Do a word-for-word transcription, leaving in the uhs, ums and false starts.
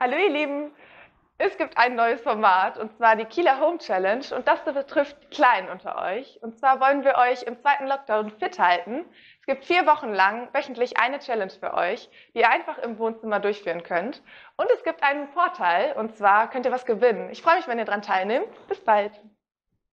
Hallo ihr Lieben, es gibt ein neues Format und zwar die Kieler Home Challenge und das betrifft die Kleinen unter euch. Und zwar wollen wir euch im zweiten Lockdown fit halten. Es gibt vier Wochen lang wöchentlich eine Challenge für euch, die ihr einfach im Wohnzimmer durchführen könnt. Und es gibt einen Vorteil und zwar könnt ihr was gewinnen. Ich freue mich, wenn ihr daran teilnehmt. Bis bald!